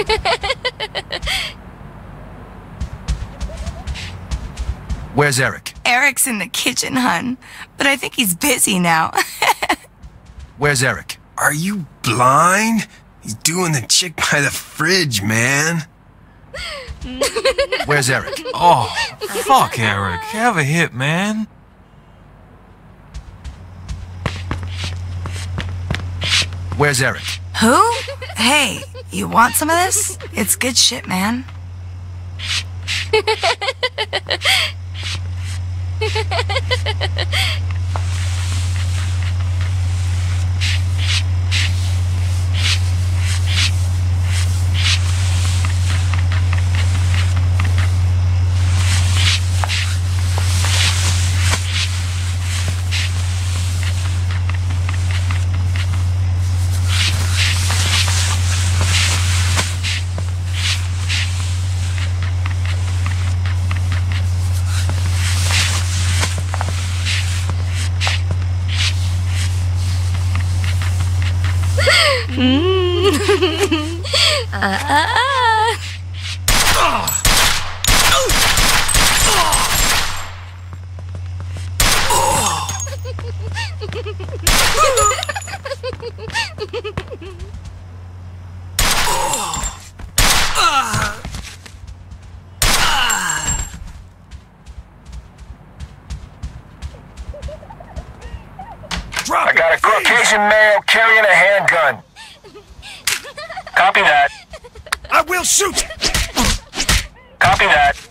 Where's Eric? Eric's in the kitchen, hun. But I think he's busy now. Where's Eric? Are you blind? He's doing the chick by the fridge, man. Where's Eric? Oh, fuck Eric. Have a hit, man. Where's Eric? Who? Hey, you want some of this? It's good shit, man. I got a Caucasian male carrying a handgun. Copy that. I will shoot! Copy that.